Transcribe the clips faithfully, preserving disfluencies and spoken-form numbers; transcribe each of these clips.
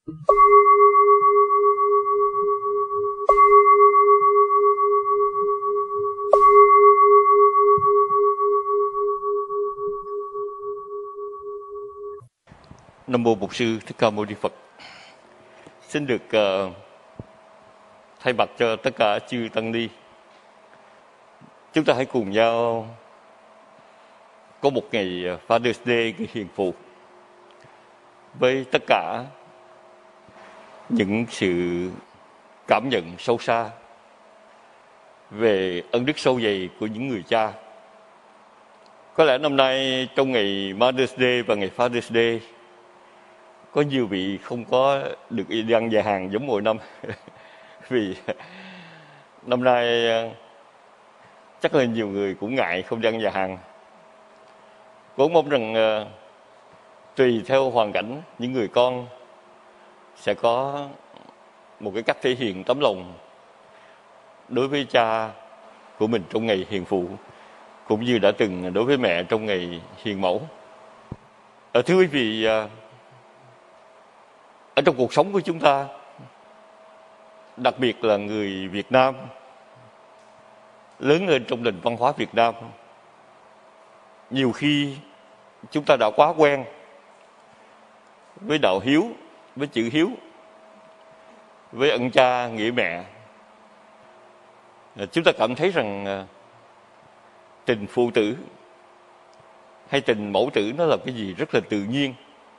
Nam mô Bổn Sư Thích Ca Mâu Ni Phật. Xin được uh, thay mặt cho tất cả chư tăng ni, chúng ta hãy cùng nhau có một ngày Father's Day, ngày hiền phụ, với tất cả những sự cảm nhận sâu xa về ân đức sâu dày của những người cha. Có lẽ năm nay trong ngày Mother's Day và ngày Father's Day, có nhiều vị không có được đi ăn nhà hàng giống mỗi năm. Vì năm nay chắc là nhiều người cũng ngại không đi ăn nhà hàng. Cũng mong rằng uh, tùy theo hoàn cảnh, những người con sẽ có một cái cách thể hiện tấm lòng đối với cha của mình trong ngày hiền phụ, cũng như đã từng đối với mẹ trong ngày hiền mẫu. À, thưa quý vị, uh, ở trong cuộc sống của chúng ta, đặc biệt là người Việt Nam, lớn lên trong nền văn hóa Việt Nam, nhiều khi chúng ta đã quá quen với đạo hiếu, với chữ hiếu, với ân cha nghĩa mẹ. Chúng ta cảm thấy rằng tình phụ tử hay tình mẫu tử nó là cái gì rất là tự nhiên.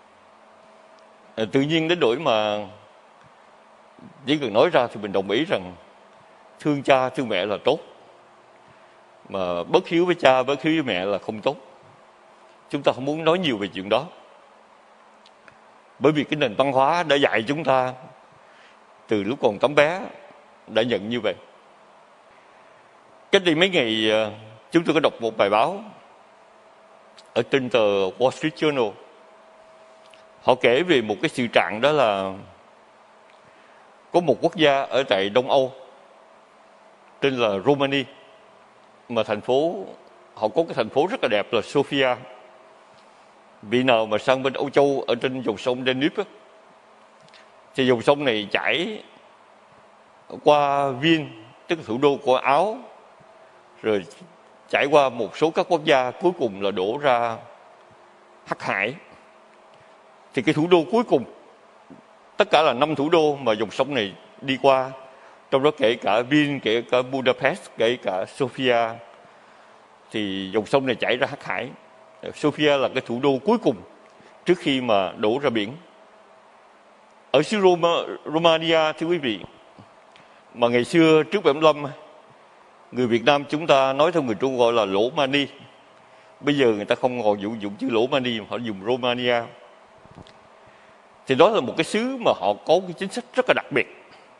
Tự nhiên đến nỗi mà chỉ cần nói ra thì mình đồng ý rằng thương cha thương mẹ là tốt, mà bất hiếu với cha bất hiếu với mẹ là không tốt. Chúng ta không muốn nói nhiều về chuyện đó, bởi vì cái nền văn hóa đã dạy chúng ta từ lúc còn tấm bé đã nhận như vậy. Cách đây mấy ngày chúng tôi có đọc một bài báo ở trên tờ Wall Street Journal. Họ kể về một cái sự trạng, đó là có một quốc gia ở tại Đông Âu tên là Romania, mà thành phố họ có cái thành phố rất là đẹp là Sofia. Vị nào mà sang bên Âu Châu ở trên dòng sông Danube, thì dòng sông này chảy qua Viên, tức là thủ đô của Áo, rồi chảy qua một số các quốc gia, cuối cùng là đổ ra Hắc Hải. Thì cái thủ đô cuối cùng, tất cả là năm thủ đô mà dòng sông này đi qua, trong đó kể cả Viên, kể cả Budapest, kể cả Sofia, thì dòng sông này chảy ra Hắc Hải. Sofia là cái thủ đô cuối cùng trước khi mà đổ ra biển. Ở xứ Roma, Romania, thưa quý vị, mà ngày xưa trước bảy mươi lăm, người Việt Nam chúng ta nói theo người Trung gọi là lỗ mani. Bây giờ người ta không còn dùng, dùng chữ lỗ mani, họ dùng Romania. Thì đó là một cái xứ mà họ có cái chính sách rất là đặc biệt,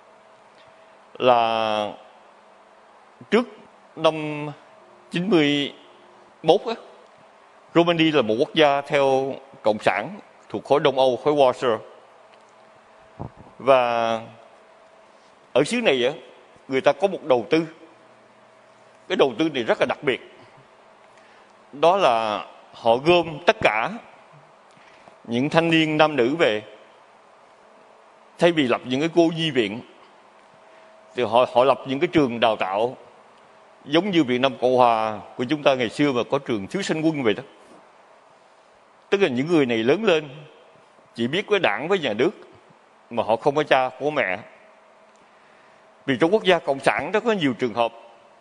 là trước năm chín mươi mốt á, Romania là một quốc gia theo Cộng sản thuộc khối Đông Âu, khối Warsaw. Và ở xứ này á, người ta có một đầu tư. Cái đầu tư này rất là đặc biệt. Đó là họ gom tất cả những thanh niên nam nữ về. Thay vì lập những cái cô nhi viện, thì họ, họ lập những cái trường đào tạo giống như Việt Nam Cộng Hòa của chúng ta ngày xưa mà có trường thiếu sinh quân vậy đó. Tức là những người này lớn lên chỉ biết với đảng, với nhà nước, mà họ không có cha, không có mẹ. Vì trong quốc gia Cộng sản đó có nhiều trường hợp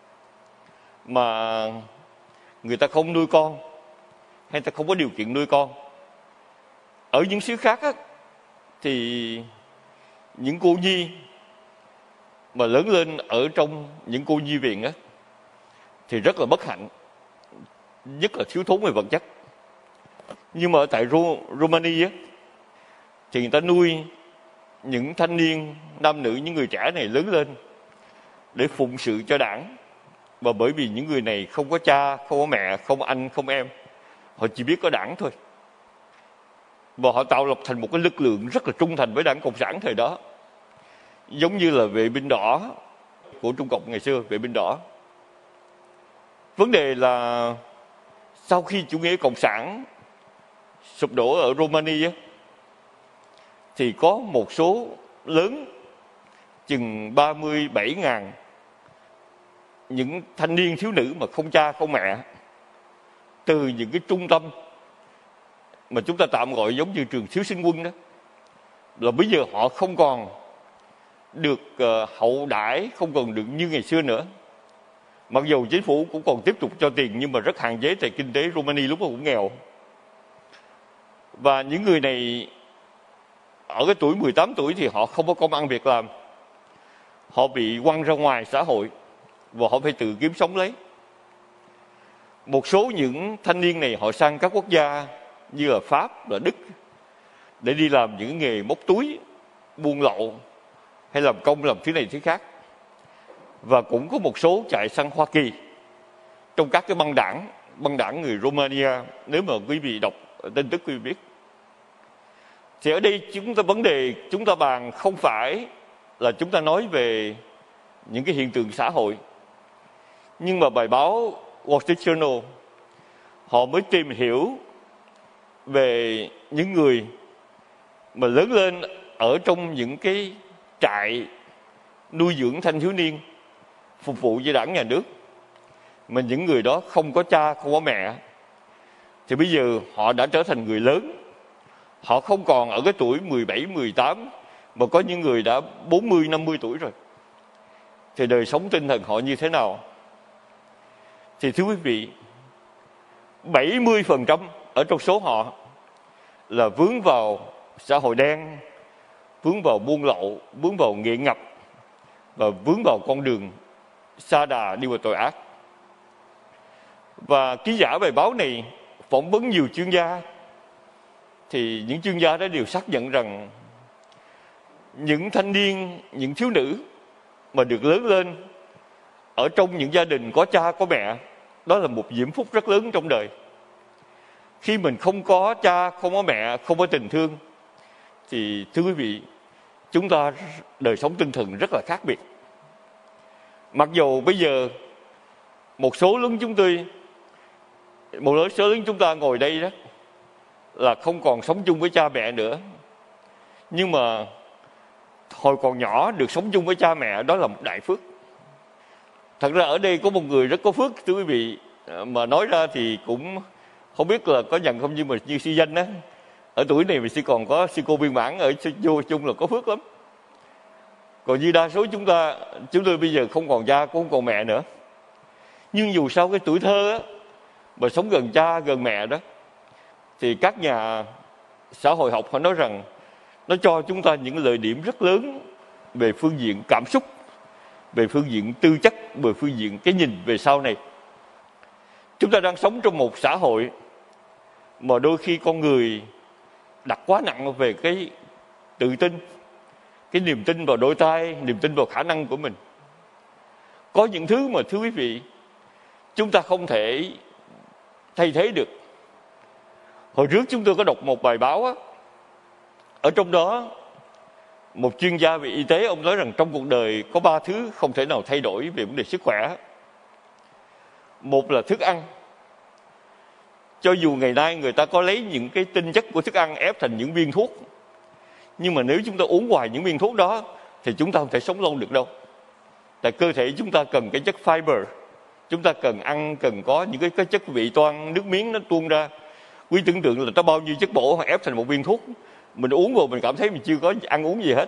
mà người ta không nuôi con, hay ta không có điều kiện nuôi con. Ở những xứ khác á, thì những cô nhi mà lớn lên ở trong những cô nhi viện á, thì rất là bất hạnh, nhất là thiếu thốn về vật chất. Nhưng mà ở tại Romania á, thì người ta nuôi những thanh niên nam nữ, những người trẻ này lớn lên để phụng sự cho đảng. Và bởi vì những người này không có cha, không có mẹ, không có anh, không có em, họ chỉ biết có đảng thôi. Và họ tạo lập thành một cái lực lượng rất là trung thành với đảng Cộng sản thời đó. Giống như là vệ binh đỏ của Trung Cộng ngày xưa, vệ binh đỏ. Vấn đề là sau khi chủ nghĩa Cộng sản sụp đổ ở Romania, thì có một số lớn chừng ba mươi bảy ngàn những thanh niên thiếu nữ mà không cha không mẹ, từ những cái trung tâm mà chúng ta tạm gọi giống như trường thiếu sinh quân đó, là bây giờ họ không còn được uh, hậu đãi, không còn được như ngày xưa nữa. Mặc dù chính phủ cũng còn tiếp tục cho tiền, nhưng mà rất hạn chế, tại kinh tế Romania lúc đó cũng nghèo. Và những người này ở cái tuổi mười tám tuổi thì họ không có công ăn việc làm, họ bị quăng ra ngoài xã hội và họ phải tự kiếm sống lấy. Một số những thanh niên này họ sang các quốc gia như là Pháp, là Đức để đi làm những nghề móc túi, buôn lậu hay làm công, làm thứ này thứ khác. Và cũng có một số chạy sang Hoa Kỳ trong các cái băng đảng, băng đảng người Romania, nếu mà quý vị đọc tin tức quý vị biết. Thì ở đây chúng ta vấn đề chúng ta bàn không phải là chúng ta nói về những cái hiện tượng xã hội, nhưng mà bài báo Wall Street Journal họ mới tìm hiểu về những người mà lớn lên ở trong những cái trại nuôi dưỡng thanh thiếu niên phục vụ cho đảng nhà nước, mà những người đó không có cha không có mẹ, thì bây giờ họ đã trở thành người lớn. Họ không còn ở cái tuổi mười bảy, mười tám, mà có những người đã bốn mươi, năm mươi tuổi rồi. Thì đời sống tinh thần họ như thế nào? Thì thưa quý vị, bảy mươi phần trăm ở trong số họ là vướng vào xã hội đen, vướng vào buôn lậu, vướng vào nghiện ngập và vướng vào con đường sa đà đi vào tội ác. Và ký giả bài báo này phỏng vấn nhiều chuyên gia, thì những chuyên gia đó đều xác nhận rằng những thanh niên, những thiếu nữ mà được lớn lên ở trong những gia đình có cha có mẹ, đó là một diễm phúc rất lớn trong đời. Khi mình không có cha, không có mẹ, không có tình thương, thì thưa quý vị, chúng ta đời sống tinh thần rất là khác biệt. Mặc dù bây giờ một số lớn chúng tôi, một số lớn chúng ta ngồi đây đó là không còn sống chung với cha mẹ nữa, nhưng mà hồi còn nhỏ được sống chung với cha mẹ, đó là một đại phước. Thật ra ở đây có một người rất có phước, thưa quý vị, mà nói ra thì cũng không biết là có nhận không, nhưng mà như sư danh á, ở tuổi này mình sẽ còn có sư cô viên mãn ở vô chung là có phước lắm. Còn như đa số chúng ta, chúng tôi bây giờ không còn cha, cũng không còn mẹ nữa. Nhưng dù sao cái tuổi thơ á, mà sống gần cha, gần mẹ đó, thì các nhà xã hội học họ nói rằng nó cho chúng ta những lợi điểm rất lớn về phương diện cảm xúc, về phương diện tư chất, về phương diện cái nhìn về sau này. Chúng ta đang sống trong một xã hội mà đôi khi con người đặt quá nặng về cái tự tin, cái niềm tin vào đôi tay, niềm tin vào khả năng của mình. Có những thứ mà thưa quý vị, chúng ta không thể thay thế được. Hồi trước chúng tôi có đọc một bài báo á, ở trong đó một chuyên gia về y tế, ông nói rằng trong cuộc đời có ba thứ không thể nào thay đổi về vấn đề sức khỏe. Một là thức ăn. Cho dù ngày nay người ta có lấy những cái tinh chất của thức ăn ép thành những viên thuốc, nhưng mà nếu chúng ta uống hoài những viên thuốc đó thì chúng ta không thể sống lâu được đâu. Tại cơ thể chúng ta cần cái chất fiber, chúng ta cần ăn, cần có những cái, cái chất vị toan, nước miếng nó tuôn ra. Quý tưởng tượng là nó bao nhiêu chất bổ họ ép thành một viên thuốc, mình uống vào mình cảm thấy mình chưa có ăn uống gì hết.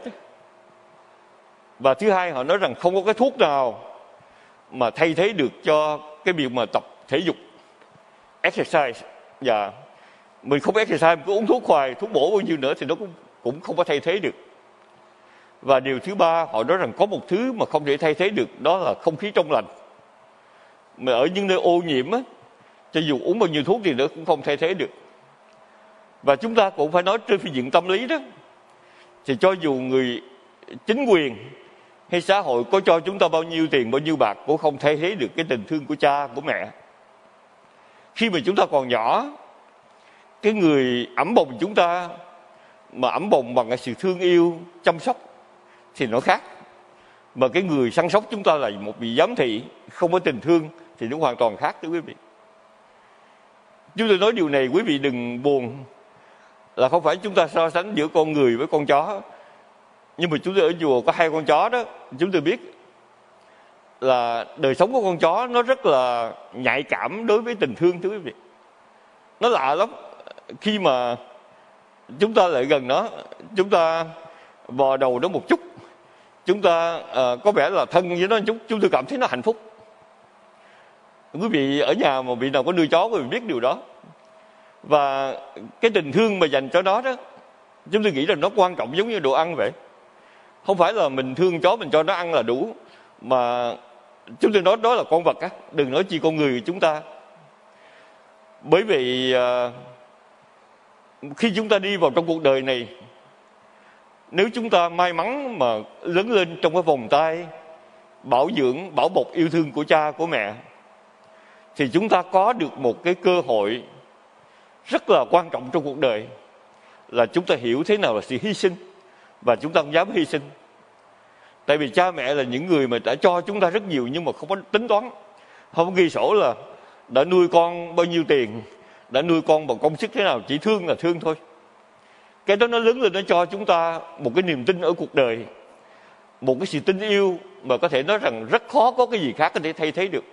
Và thứ hai, họ nói rằng không có cái thuốc nào mà thay thế được cho cái việc mà tập thể dục, exercise. Và mình không exercise, mình cứ uống thuốc hoài, thuốc bổ bao nhiêu nữa thì nó cũng, cũng không có thay thế được. Và điều thứ ba, họ nói rằng có một thứ mà không thể thay thế được, đó là không khí trong lành. Mà ở những nơi ô nhiễm á, cho dù uống bao nhiêu thuốc thì nó cũng không thay thế được. Và chúng ta cũng phải nói trên phương diện tâm lý đó, thì cho dù người chính quyền hay xã hội có cho chúng ta bao nhiêu tiền, bao nhiêu bạc, cũng không thay thế được cái tình thương của cha, của mẹ. Khi mà chúng ta còn nhỏ, cái người ẵm bồng chúng ta mà ẵm bồng bằng cái sự thương yêu, chăm sóc thì nó khác. Mà cái người săn sóc chúng ta là một vị giám thị, không có tình thương thì nó hoàn toàn khác, thưa quý vị. Chúng tôi nói điều này quý vị đừng buồn. là không phải chúng ta so sánh giữa con người với con chó. Nhưng mà chúng tôi ở chùa có hai con chó đó, chúng tôi biết là đời sống của con chó nó rất là nhạy cảm đối với tình thương, thưa quý vị. Nó lạ lắm. Khi mà chúng ta lại gần nó, chúng ta vò đầu nó một chút, chúng ta uh, có vẻ là thân với nó một chút, chúng tôi cảm thấy nó hạnh phúc. Quý vị ở nhà mà vị nào có nuôi chó, quý vị biết điều đó. Và cái tình thương mà dành cho nó đó, chúng tôi nghĩ là nó quan trọng giống như đồ ăn vậy. Không phải là mình thương chó mình cho nó ăn là đủ, mà chúng tôi nói đó là con vật á, đừng nói chi con người chúng ta. Bởi vì uh, khi chúng ta đi vào trong cuộc đời này, nếu chúng ta may mắn mà lớn lên trong cái vòng tay bảo dưỡng, bảo bọc yêu thương của cha, của mẹ, thì chúng ta có được một cái cơ hội rất là quan trọng trong cuộc đời, là chúng ta hiểu thế nào là sự hy sinh, và chúng ta không dám hy sinh. Tại vì cha mẹ là những người mà đã cho chúng ta rất nhiều, nhưng mà không có tính toán, không có ghi sổ là đã nuôi con bao nhiêu tiền, đã nuôi con bằng công sức thế nào, chỉ thương là thương thôi. Cái đó nó lớn lên, nó cho chúng ta một cái niềm tin ở cuộc đời, một cái sự tin yêu mà có thể nói rằng rất khó có cái gì khác có thể thay thế được.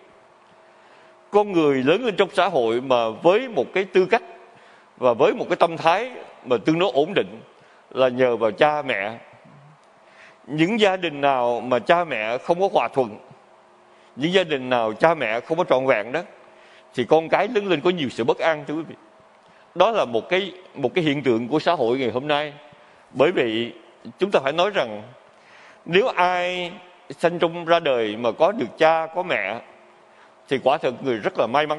Con người lớn lên trong xã hội mà với một cái tư cách và với một cái tâm thái mà tương đối ổn định là nhờ vào cha mẹ. Những gia đình nào mà cha mẹ không có hòa thuận, những gia đình nào cha mẹ không có trọn vẹn đó, thì con cái lớn lên có nhiều sự bất an, thưa quý vị. Đó là một cái, một cái hiện tượng của xã hội ngày hôm nay. Bởi vì chúng ta phải nói rằng nếu ai sinh trong ra đời mà có được cha, có mẹ, thì quả thật người rất là may mắn.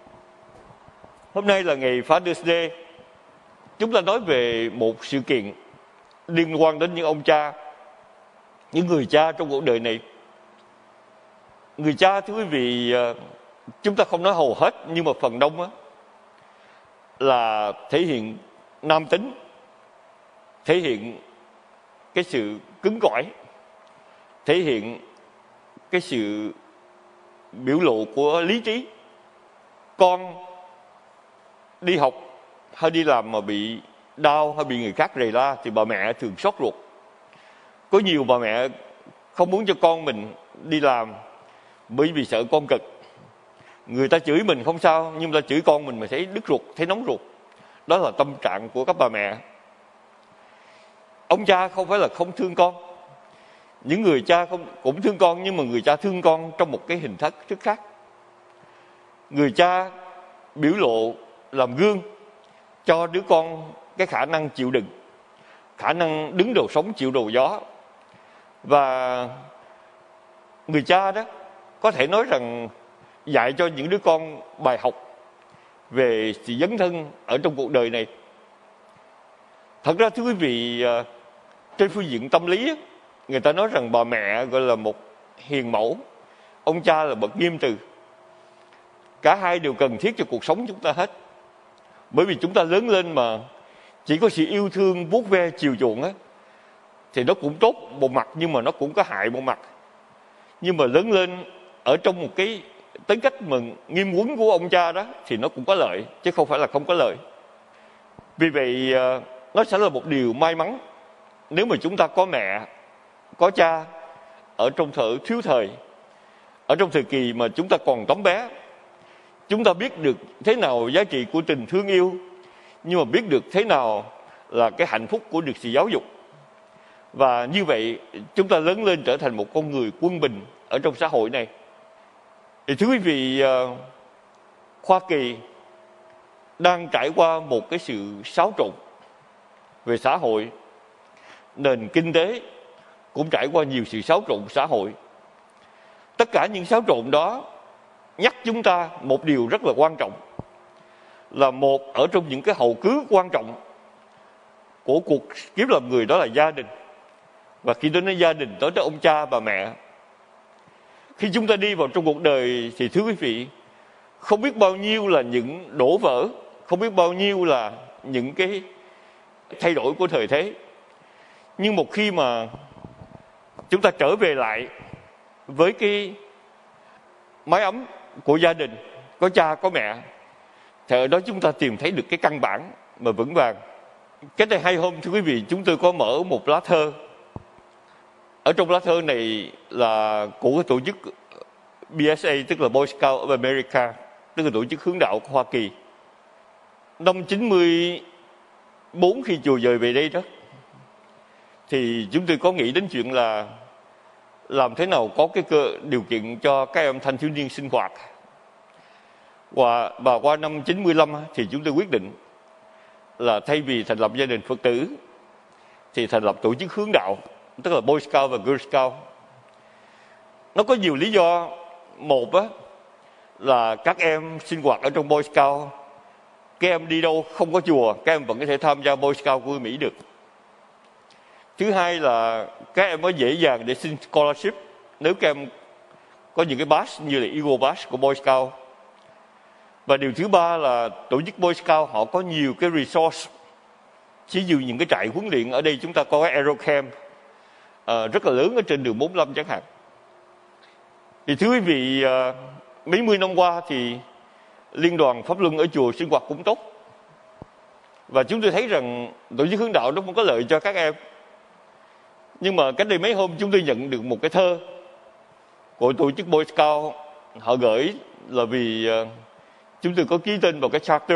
Hôm nay là ngày Father's Day. Chúng ta nói về một sự kiện liên quan đến những ông cha, những người cha trong cuộc đời này. Người cha, thưa quý vị, chúng ta không nói hầu hết, nhưng mà phần đông á, là thể hiện nam tính, thể hiện cái sự cứng cỏi, thể hiện cái sự biểu lộ của lý trí. Con đi học hay đi làm mà bị đau hay bị người khác rầy la thì bà mẹ thường xót ruột. Có nhiều bà mẹ không muốn cho con mình đi làm bởi vì sợ con cực. Người ta chửi mình không sao, nhưng ta chửi con mình mà thấy đứt ruột, thấy nóng ruột. Đó là tâm trạng của các bà mẹ. Ông cha không phải là không thương con. Những người cha không, cũng thương con, nhưng mà người cha thương con trong một cái hình thức rất khác. Người cha biểu lộ làm gương cho đứa con cái khả năng chịu đựng, khả năng đứng đầu sóng chịu đầu gió. Và người cha đó có thể nói rằng dạy cho những đứa con bài học về sự dấn thân ở trong cuộc đời này. Thật ra thưa quý vị, trên phương diện tâm lý, người ta nói rằng bà mẹ gọi là một hiền mẫu, ông cha là bậc nghiêm từ. Cả hai đều cần thiết cho cuộc sống chúng ta hết. Bởi vì chúng ta lớn lên mà chỉ có sự yêu thương, vuốt ve, chiều chuộng á, thì nó cũng tốt một mặt, nhưng mà nó cũng có hại một mặt. Nhưng mà lớn lên ở trong một cái tính cách mà nghiêm quấn của ông cha đó, thì nó cũng có lợi, chứ không phải là không có lợi. Vì vậy nó sẽ là một điều may mắn nếu mà chúng ta có mẹ, có cha ở trong thời thiếu thời, ở trong thời kỳ mà chúng ta còn tấm bé. Chúng ta biết được thế nào giá trị của tình thương yêu, nhưng mà biết được thế nào là cái hạnh phúc của được sự giáo dục. Và như vậy chúng ta lớn lên trở thành một con người quân bình ở trong xã hội này. Thì thưa quý vị, Hoa Kỳ đang trải qua một cái sự xáo trộn về xã hội. Nền kinh tế cũng trải qua nhiều sự xáo trộn xã hội. Tất cả những xáo trộn đó nhắc chúng ta một điều rất là quan trọng, là một ở trong những cái hậu cứ quan trọng của cuộc kiếp làm người, đó là gia đình. Và khi đến gia đình, tới tới ông cha bà mẹ. Khi chúng ta đi vào trong cuộc đời thì thưa quý vị, không biết bao nhiêu là những đổ vỡ, không biết bao nhiêu là những cái thay đổi của thời thế. Nhưng một khi mà chúng ta trở về lại với cái mái ấm của gia đình, có cha có mẹ, thì ở đó chúng ta tìm thấy được cái căn bản mà vững vàng. Cách đây hai hôm, thưa quý vị, chúng tôi có mở một lá thơ. Ở trong lá thơ này là của cái tổ chức B S A, tức là Boy Scout of America, tức là tổ chức hướng đạo của Hoa Kỳ. Năm chín mươi bốn khi chùa dời về đây đó, thì chúng tôi có nghĩ đến chuyện là làm thế nào có cái cơ, điều kiện cho các em thanh thiếu niên sinh hoạt. Và, và qua năm chín mươi lăm thì chúng tôi quyết định là thay vì thành lập gia đình Phật tử thì thành lập tổ chức hướng đạo, tức là Boy Scout và Girl Scout. Nó có nhiều lý do. Một á, là các em sinh hoạt ở trong Boy Scout, các em đi đâu không có chùa, các em vẫn có thể tham gia Boy Scout của Mỹ được. Thứ hai là các em có dễ dàng để xin scholarship nếu các em có những cái badge như là Eagle Badge của Boy Scout. Và điều thứ ba là tổ chức Boy Scout họ có nhiều cái resource, ví dụ những cái trại huấn luyện. Ở đây chúng ta có cái Aero Camp uh, rất là lớn ở trên đường bốn mươi lăm chẳng hạn. Thì thưa quý vị, uh, mấy mươi năm qua thì Liên đoàn Pháp Luân ở chùa sinh hoạt cũng tốt. Và chúng tôi thấy rằng tổ chức hướng đạo nó cũng có lợi cho các em. Nhưng mà cách đây mấy hôm chúng tôi nhận được một cái thơ của tổ chức Boy Scout. Họ gửi là vì uh, chúng tôi có ký tên vào cái charter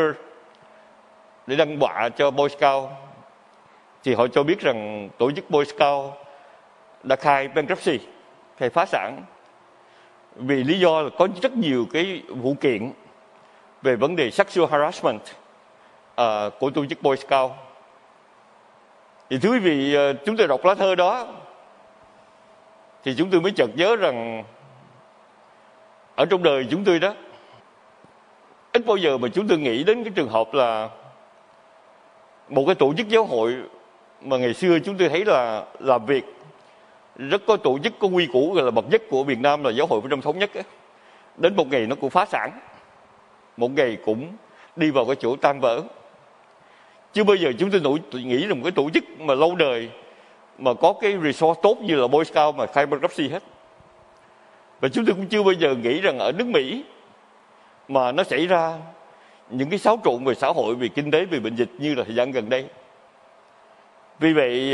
để đăng bạ cho Boy Scout. Thì họ cho biết rằng tổ chức Boy Scout đã khai bankruptcy, khai phá sản, vì lý do là có rất nhiều cái vụ kiện về vấn đề sexual harassment uh, của tổ chức Boy Scout. Thì thưa quý vị, uh, chúng tôi đọc lá thơ đó thì chúng tôi mới chợt nhớ rằng ở trong đời chúng tôi đó, ít bao giờ mà chúng tôi nghĩ đến cái trường hợp là một cái tổ chức giáo hội mà ngày xưa chúng tôi thấy là làm việc rất có tổ chức, có quy củ, gọi là bậc nhất của Việt Nam là Giáo hội Phổ Đông Thống Nhất ấy. Đến một ngày nó cũng phá sản, một ngày cũng đi vào cái chỗ tan vỡ. Chưa bao giờ chúng tôi nổi, nghĩ là một cái tổ chức mà lâu đời mà có cái resource tốt như là Boy Scout mà khai bankruptcy hết. Và chúng tôi cũng chưa bao giờ nghĩ rằng ở nước Mỹ mà nó xảy ra những cái xáo trộn về xã hội, về kinh tế, về bệnh dịch như là thời gian gần đây. Vì vậy,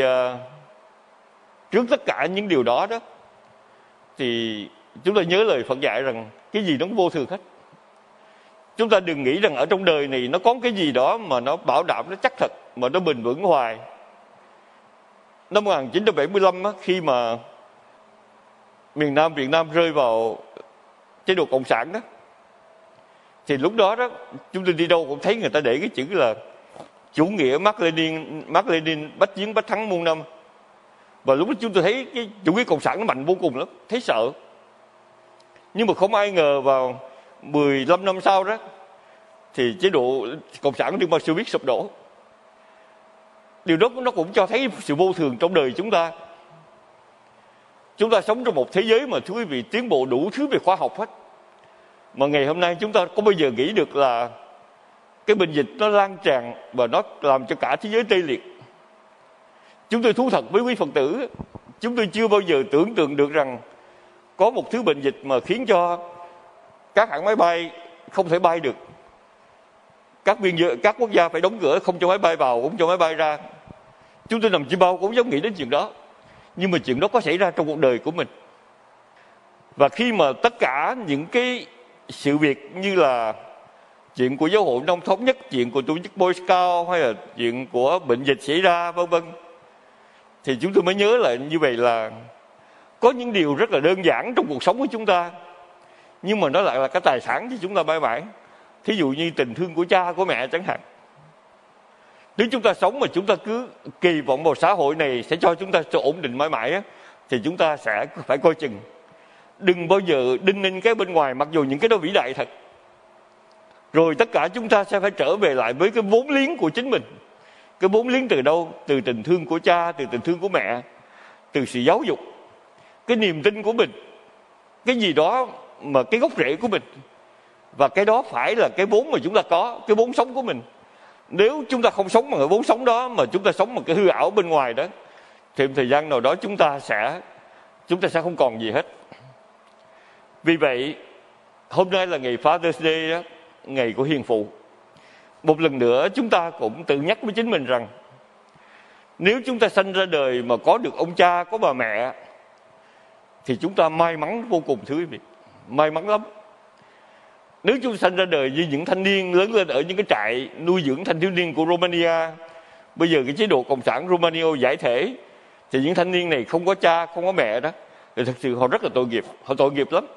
trước tất cả những điều đó đó thì chúng ta nhớ lời Phật dạy rằng cái gì nó cũng vô thường hết. Chúng ta đừng nghĩ rằng ở trong đời này nó có cái gì đó mà nó bảo đảm, nó chắc thật, mà nó bền vững hoài. Năm một nghìn chín trăm bảy mươi lăm á, khi mà miền Nam Việt Nam rơi vào chế độ cộng sản đó, thì lúc đó đó chúng tôi đi đâu cũng thấy người ta để cái chữ là chủ nghĩa Mác Lênin, Mác Lênin bách chiến bách thắng muôn năm. Và lúc đó chúng tôi thấy cái chủ nghĩa cộng sản nó mạnh vô cùng lắm, thấy sợ. Nhưng mà không ai ngờ vào mười lăm năm sau đó thì chế độ cộng sản Liên bang Xô Viết sụp đổ. Điều đó nó cũng cho thấy sự vô thường trong đời chúng ta. Chúng ta sống trong một thế giới mà thưa quý vị tiến bộ đủ thứ về khoa học hết. Mà ngày hôm nay chúng ta có bao giờ nghĩ được là cái bệnh dịch nó lan tràn và nó làm cho cả thế giới tê liệt. Chúng tôi thú thật với quý Phật tử, chúng tôi chưa bao giờ tưởng tượng được rằng có một thứ bệnh dịch mà khiến cho các hãng máy bay không thể bay được, các biên giới, các quốc gia phải đóng cửa, không cho máy bay vào, không cho máy bay ra. Chúng tôi nằm chim bao cũng dám nghĩ đến chuyện đó. Nhưng mà chuyện đó có xảy ra trong cuộc đời của mình. Và khi mà tất cả những cái sự việc như là chuyện của Giáo hội Đông Thống Nhất, chuyện của tổ chức Boy Scout hay là chuyện của bệnh dịch xảy ra vân vân, thì chúng tôi mới nhớ là như vậy là có những điều rất là đơn giản trong cuộc sống của chúng ta, nhưng mà nó lại là cái tài sản cho chúng ta mãi mãi. Thí dụ như tình thương của cha, của mẹ chẳng hạn. Nếu chúng ta sống mà chúng ta cứ kỳ vọng vào xã hội này sẽ cho chúng ta sự ổn định mãi mãi á, thì chúng ta sẽ phải coi chừng. Đừng bao giờ đinh ninh cái bên ngoài, mặc dù những cái đó vĩ đại thật. Rồi tất cả chúng ta sẽ phải trở về lại với cái vốn liếng của chính mình. Cái vốn liếng từ đâu? Từ tình thương của cha, từ tình thương của mẹ, từ sự giáo dục, cái niềm tin của mình, cái gì đó mà cái gốc rễ của mình. Và cái đó phải là cái vốn mà chúng ta có, cái vốn sống của mình. Nếu chúng ta không sống bằng cái vốn sống đó, mà chúng ta sống bằng cái hư ảo bên ngoài đó, thì thời gian nào đó chúng ta sẽ chúng ta sẽ không còn gì hết. Vì vậy, hôm nay là ngày Father's Day đó, ngày của hiền phụ. Một lần nữa chúng ta cũng tự nhắc với chính mình rằng Nếu chúng ta sanh ra đời mà có được ông cha, có bà mẹ, thì chúng ta may mắn vô cùng, thưa quý vị. May mắn lắm. Nếu chúng ta sanh ra đời như những thanh niên lớn lên ở những cái trại nuôi dưỡng thanh thiếu niên của Romania, bây giờ cái chế độ Cộng sản Romania giải thể, thì những thanh niên này không có cha, không có mẹ đó, thì thật sự họ rất là tội nghiệp. Họ tội nghiệp lắm.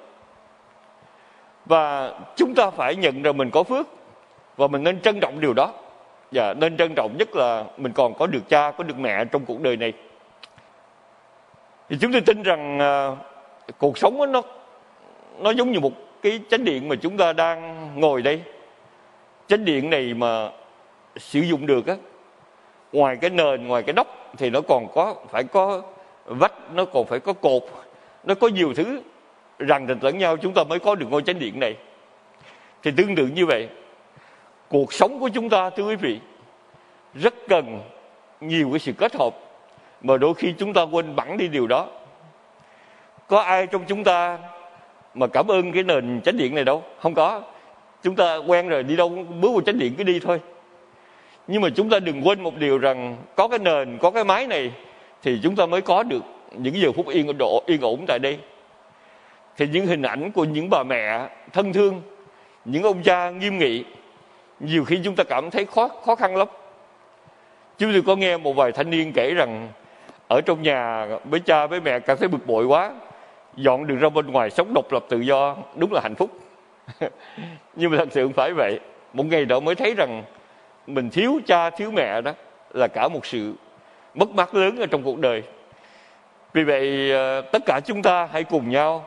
Và chúng ta phải nhận ra mình có phước, và mình nên trân trọng điều đó. Và nên trân trọng nhất là mình còn có được cha, có được mẹ trong cuộc đời này. Thì chúng tôi tin rằng uh, cuộc sống đó, nó nó giống như một cái chánh điện mà chúng ta đang ngồi đây. Chánh điện này mà sử dụng được á, ngoài cái nền, ngoài cái nóc thì nó còn có phải có vách, nó còn phải có cột, nó có nhiều thứ ràng rịch lẫn nhau, chúng ta mới có được ngôi chánh điện này. Thì tương tự như vậy, cuộc sống của chúng ta, thưa quý vị, rất cần nhiều cái sự kết hợp, mà đôi khi chúng ta quên bẵng đi điều đó. Có ai trong chúng ta mà cảm ơn cái nền chánh điện này đâu? Không có. Chúng ta quen rồi, đi đâu bước vào chánh điện cứ đi thôi. Nhưng mà chúng ta đừng quên một điều rằng có cái nền, có cái mái này thì chúng ta mới có được những giờ phút yên ổn, yên ổn tại đây. Thì những hình ảnh của những bà mẹ thân thương, những ông cha nghiêm nghị, nhiều khi chúng ta cảm thấy khó, khó khăn lắm. Chúng tôi có nghe một vài thanh niên kể rằng ở trong nhà với cha với mẹ cảm thấy bực bội quá, dọn được ra bên ngoài sống độc lập tự do, đúng là hạnh phúc. Nhưng mà thật sự không phải vậy. Một ngày đó mới thấy rằng mình thiếu cha, thiếu mẹ đó là cả một sự mất mát lớn ở trong cuộc đời. Vì vậy tất cả chúng ta hãy cùng nhau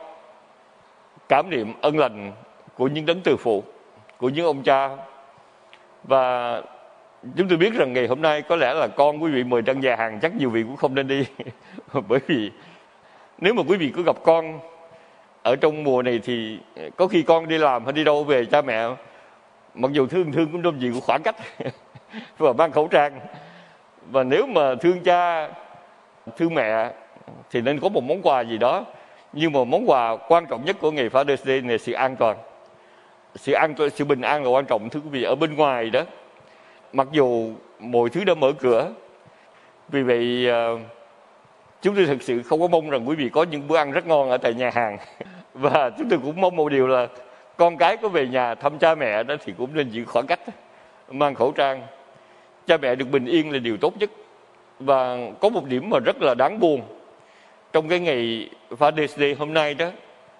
cảm niệm ân lành của những đấng từ phụ, của những ông cha. Và chúng tôi biết rằng ngày hôm nay có lẽ là con quý vị mời trăng nhà hàng, chắc nhiều vị cũng không nên đi. Bởi vì nếu mà quý vị cứ gặp con ở trong mùa này thì có khi con đi làm hay đi đâu về, cha mẹ mặc dù thương thương cũng đông gì cũng khoảng cách và mang khẩu trang. Và nếu mà thương cha, thương mẹ thì nên có một món quà gì đó. Nhưng mà món quà quan trọng nhất của ngày Father's Day này là sự an toàn. Sự an toàn, sự bình an là quan trọng, thưa quý vị. Ở bên ngoài đó, mặc dù mọi thứ đã mở cửa, vì vậy chúng tôi thực sự không có mong rằng quý vị có những bữa ăn rất ngon ở tại nhà hàng. Và chúng tôi cũng mong một điều là con cái có về nhà thăm cha mẹ đó thì cũng nên giữ khoảng cách, mang khẩu trang. Cha mẹ được bình yên là điều tốt nhất. Và có một điểm mà rất là đáng buồn trong cái ngày Father's Day hôm nay đó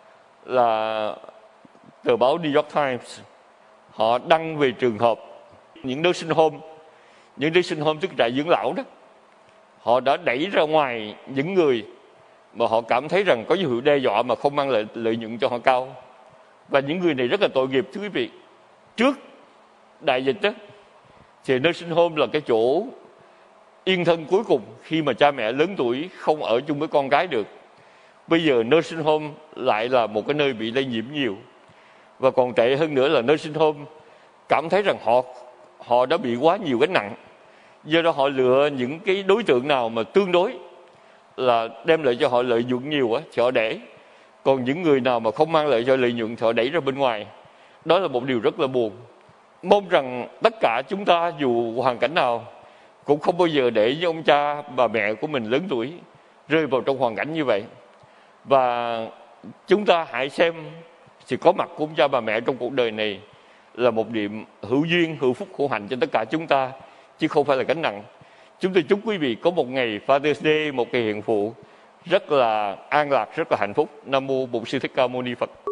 là tờ báo New York Times họ đăng về trường hợp những nursing home, những nursing home tức trại dưỡng lão đó, họ đã đẩy ra ngoài những người mà họ cảm thấy rằng có dấu hiệu đe dọa mà không mang lại lợi nhuận cho họ cao. Và những người này rất là tội nghiệp, thưa quý vị. Trước đại dịch đó thì nursing home là cái chỗ yên thân cuối cùng khi mà cha mẹ lớn tuổi không ở chung với con cái được. Bây giờ nursing home lại là một cái nơi bị lây nhiễm nhiều. Và còn tệ hơn nữa là nursing home cảm thấy rằng họ họ đã bị quá nhiều gánh nặng. Do đó họ lựa những cái đối tượng nào mà tương đối là đem lại cho họ lợi nhuận nhiều á thì họ để. Còn những người nào mà không mang lại cho lợi nhuận thì họ đẩy ra bên ngoài. Đó là một điều rất là buồn. Mong rằng tất cả chúng ta dù hoàn cảnh nào cũng không bao giờ để cho ông cha, bà mẹ của mình lớn tuổi rơi vào trong hoàn cảnh như vậy. Và chúng ta hãy xem sự có mặt của ông cha, bà mẹ trong cuộc đời này là một điểm hữu duyên, hữu phúc, hữu hạnh cho tất cả chúng ta, chứ không phải là gánh nặng. Chúng tôi chúc quý vị có một ngày Father's Day, một ngày hiện phụ rất là an lạc, rất là hạnh phúc. Nam mô Bổn Sư Thích Ca Mâu Ni Phật.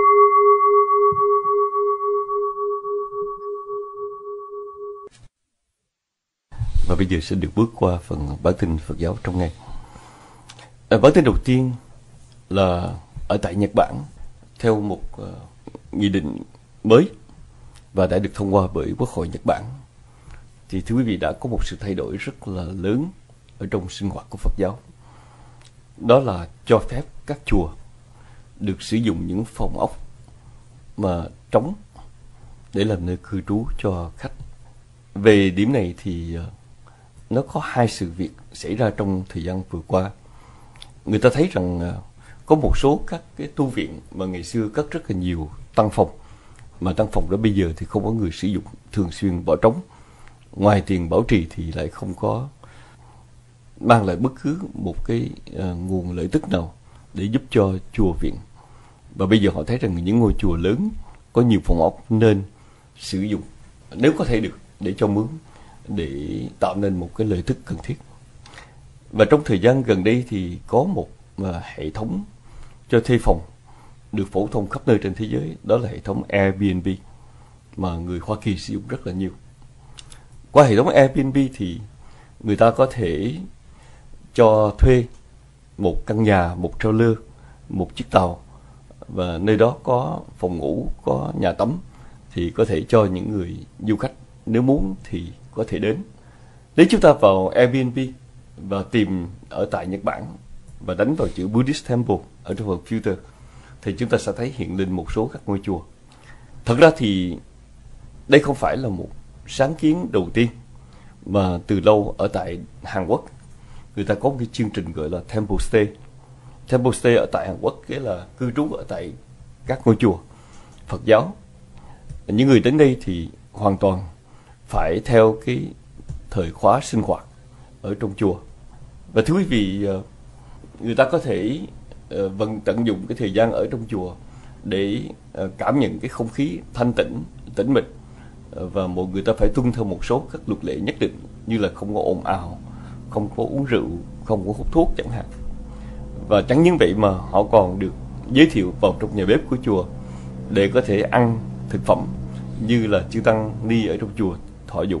Và bây giờ sẽ được bước qua phần bản tin Phật giáo trong ngày. À, bản tin đầu tiên là ở tại Nhật Bản, theo một uh, nghị định mới và đã được thông qua bởi Quốc hội Nhật Bản, thì thưa quý vị đã có một sự thay đổi rất là lớn ở trong sinh hoạt của Phật giáo. Đó là cho phép các chùa được sử dụng những phòng ốc mà trống để làm nơi cư trú cho khách. Về điểm này thì uh, nó có hai sự việc xảy ra trong thời gian vừa qua. Người ta thấy rằng uh, có một số các cái tu viện mà ngày xưa cất rất là nhiều tăng phòng, mà tăng phòng đó bây giờ thì không có người sử dụng, thường xuyên bỏ trống. Ngoài tiền bảo trì thì lại không có mang lại bất cứ một cái uh, nguồn lợi tức nào để giúp cho chùa viện. Và bây giờ họ thấy rằng những ngôi chùa lớn có nhiều phòng ốc nên sử dụng, nếu có thể được, để cho mướn, để tạo nên một cái lợi tức cần thiết. Và trong thời gian gần đây thì có một uh, hệ thống cho thuê phòng được phổ thông khắp nơi trên thế giới, đó là hệ thống Airbnb mà người Hoa Kỳ sử dụng rất là nhiều. Qua hệ thống Airbnb thì người ta có thể cho thuê một căn nhà, một trailer, một chiếc tàu, và nơi đó có phòng ngủ, có nhà tắm, thì có thể cho những người du khách nếu muốn thì có thể đến. Nếu chúng ta vào Airbnb và tìm ở tại Nhật Bản và đánh vào chữ Buddhist Temple ở trong phần filter thì chúng ta sẽ thấy hiện lên một số các ngôi chùa. Thật ra thì đây không phải là một sáng kiến đầu tiên, mà từ lâu ở tại Hàn Quốc người ta có một cái chương trình gọi là Temple Stay. Temple Stay ở tại Hàn Quốc nghĩa là cư trú ở tại các ngôi chùa Phật giáo. Những người đến đây thì hoàn toàn phải theo cái thời khóa sinh hoạt ở trong chùa. Và thưa quý vị, người ta có thể vẫn tận dụng cái thời gian ở trong chùa để cảm nhận cái không khí thanh tĩnh, tĩnh mịch, và mọi người ta phải tuân theo một số các luật lệ nhất định, như là không có ồn ào, không có uống rượu, không có hút thuốc chẳng hạn. Và chẳng những vậy mà họ còn được giới thiệu vào trong nhà bếp của chùa để có thể ăn thực phẩm như là chư tăng ni ở trong chùa thọ dụng,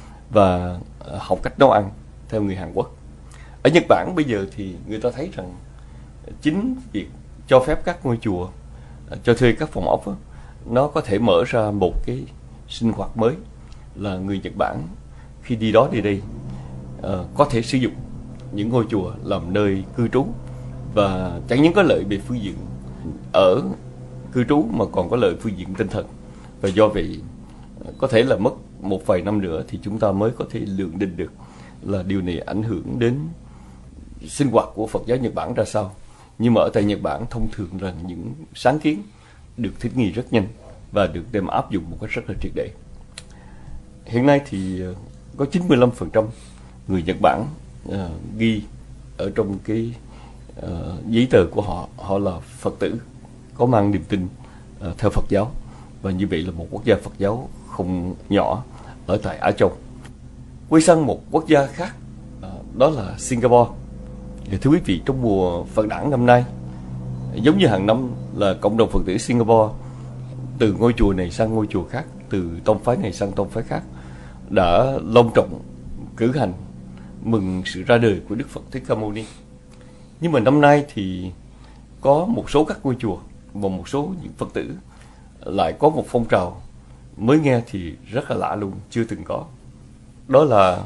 và học cách nấu ăn theo người Hàn Quốc. Ở Nhật Bản bây giờ thì người ta thấy rằng chính việc cho phép các ngôi chùa cho thuê các phòng ốc đó, nó có thể mở ra một cái sinh hoạt mới, là người Nhật Bản khi đi đó đi đây uh, có thể sử dụng những ngôi chùa làm nơi cư trú, và chẳng những có lợi về phương diện ở cư trú mà còn có lợi phương diện tinh thần. Và do vậy có thể là mất một vài năm nữa thì chúng ta mới có thể lượng định được là điều này ảnh hưởng đến sinh hoạt của Phật giáo Nhật Bản ra sao. Nhưng mà ở tại Nhật Bản thông thường rằng những sáng kiến được thích nghi rất nhanh và được đem áp dụng một cách rất là triệt để. Hiện nay thì có chín mươi lăm phần trăm người Nhật Bản uh, ghi ở trong cái uh, giấy tờ của họ, họ là Phật tử, có mang niềm tin uh, theo Phật giáo. Và như vậy là một quốc gia Phật giáo không nhỏ ở tại Á Châu. Quay sang một quốc gia khác, uh, đó là Singapore. Thưa quý vị, trong mùa Phật đản năm nay, giống như hàng năm là cộng đồng Phật tử Singapore từ ngôi chùa này sang ngôi chùa khác, từ tông phái này sang tông phái khác, đã long trọng cử hành mừng sự ra đời của Đức Phật Thích Ca Mâu Ni. Nhưng mà năm nay thì có một số các ngôi chùa và một số những Phật tử lại có một phong trào mới nghe thì rất là lạ luôn, chưa từng có. Đó là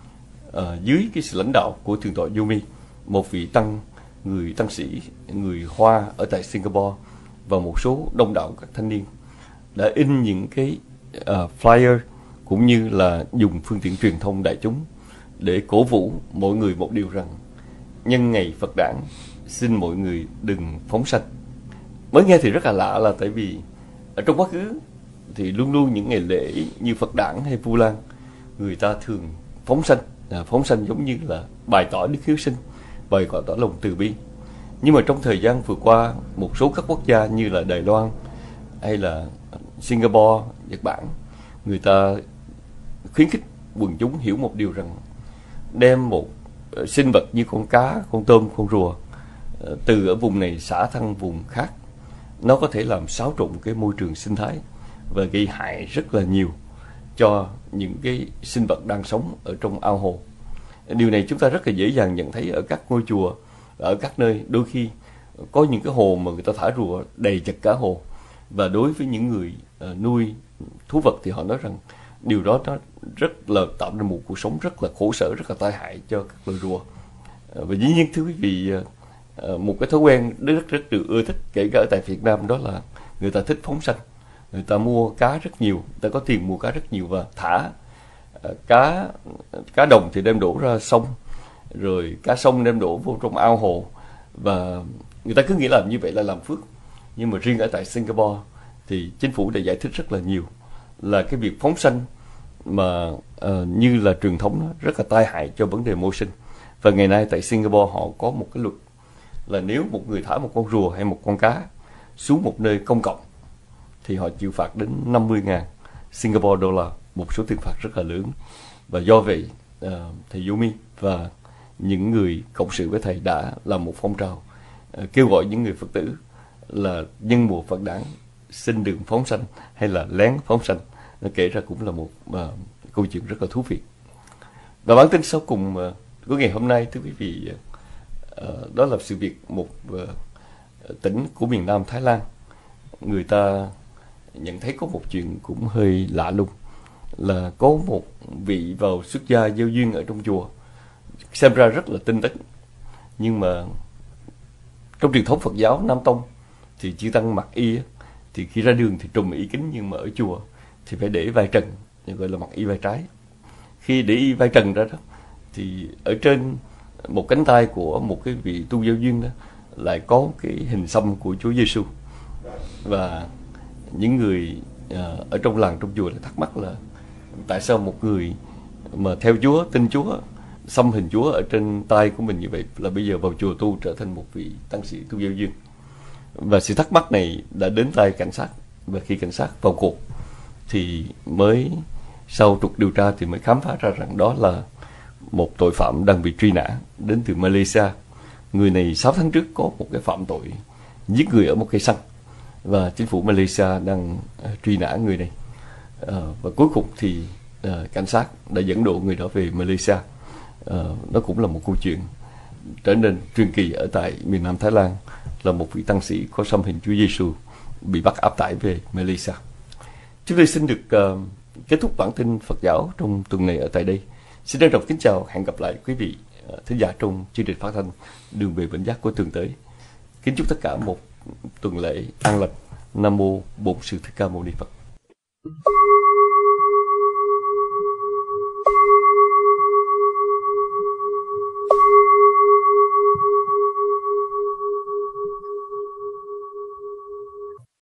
uh, dưới cái sự lãnh đạo của Thượng tọa Yomi, một vị tăng, người tăng sĩ, người Hoa ở tại Singapore, và một số đông đảo các thanh niên đã in những cái uh, flyer cũng như là dùng phương tiện truyền thông đại chúng để cổ vũ mọi người một điều rằng nhân ngày Phật đản xin mọi người đừng phóng sanh. Mới nghe thì rất là lạ, là tại vì ở trong quá khứ thì luôn luôn những ngày lễ như Phật đản hay Vu Lan, người ta thường phóng sanh. À, phóng sanh giống như là bày tỏ đức hiếu sinh, bày tỏ lòng từ bi. Nhưng mà trong thời gian vừa qua, một số các quốc gia như là Đài Loan hay là Singapore, Nhật Bản, người ta khuyến khích quần chúng hiểu một điều rằng đem một sinh vật như con cá, con tôm, con rùa từ ở vùng này xả sang vùng khác, nó có thể làm xáo trộn cái môi trường sinh thái và gây hại rất là nhiều cho những cái sinh vật đang sống ở trong ao hồ. Điều này chúng ta rất là dễ dàng nhận thấy ở các ngôi chùa, ở các nơi đôi khi có những cái hồ mà người ta thả rùa đầy chật cả hồ. Và đối với những người uh, nuôi thú vật thì họ nói rằng điều đó nó rất là tạo ra một cuộc sống rất là khổ sở, rất là tai hại cho các loài rùa. Uh, và dĩ nhiên thưa quý vị, uh, một cái thói quen rất rất được ưa thích kể cả ở tại Việt Nam, đó là người ta thích phóng sanh. Người ta mua cá rất nhiều, người ta có tiền mua cá rất nhiều và thả uh, cá cá đồng thì đem đổ ra sông, rồi cá sông đem đổ vô trong ao hồ, và người ta cứ nghĩ làm như vậy là làm phước. Nhưng mà riêng ở tại Singapore thì chính phủ đã giải thích rất là nhiều là cái việc phóng sanh mà uh, như là truyền thống đó, rất là tai hại cho vấn đề môi sinh. Và ngày nay tại Singapore họ có một cái luật là nếu một người thả một con rùa hay một con cá xuống một nơi công cộng thì họ chịu phạt đến năm mươi nghìn Singapore dollar, một số tiền phạt rất là lớn. Và do vậy uh, thầy Vô Mi và những người cộng sự với thầy đã làm một phong trào uh, kêu gọi những người Phật tử là nhân mùa Phật đản xin đừng phóng sanh hay là lén phóng sanh. Nó kể ra cũng là một uh, câu chuyện rất là thú vị. Và bản tin sau cùng uh, của ngày hôm nay, thưa quý vị, uh, đó là sự việc một uh, tỉnh của miền Nam Thái Lan. Người ta nhận thấy có một chuyện cũng hơi lạ lùng, là có một vị vào xuất gia gieo duyên ở trong chùa, xem ra rất là tinh tấn, nhưng mà trong truyền thống Phật giáo Nam Tông thì chư tăng mặc y thì khi ra đường thì trùm y kính, nhưng mà ở chùa thì phải để vai trần, gọi là mặc y vai trái. Khi để y vai trần ra đó thì ở trên một cánh tay của một cái vị tu gieo duyên đó lại có cái hình xăm của Chúa Giêsu. Và những người uh, ở trong làng, trong chùa lại thắc mắc là tại sao một người mà theo Chúa, tin Chúa, xăm hình Chúa ở trên tay của mình như vậy là bây giờ vào chùa tu trở thành một vị tăng sĩ tu gieo duyên. Và sự thắc mắc này đã đến tay cảnh sát, và khi cảnh sát vào cuộc thì mới sau trục điều tra thì mới khám phá ra rằng đó là một tội phạm đang bị truy nã đến từ Malaysia. Người này sáu tháng trước có một cái phạm tội giết người ở một cây xăng, và chính phủ Malaysia đang uh, truy nã người này. Uh, và cuối cùng thì uh, cảnh sát đã dẫn độ người đó về Malaysia. Uh, nó cũng là một câu chuyện trở nên truyền kỳ ở tại miền Nam Thái Lan, là một vị tăng sĩ có xăm hình Chúa Giêsu bị bắt áp tải về Malaysia. Chúng tôi xin được uh, kết thúc bản tin Phật giáo trong tuần này ở tại đây. Xin trân trọng kính chào, hẹn gặp lại quý vị uh, thính giả trong chương trình phát thanh Đường về Vĩnh Giác của tuần tới. Kính chúc tất cả một tuần lễ an lành. Nam mô Bổn Sư Thích Ca Mâu Ni Phật.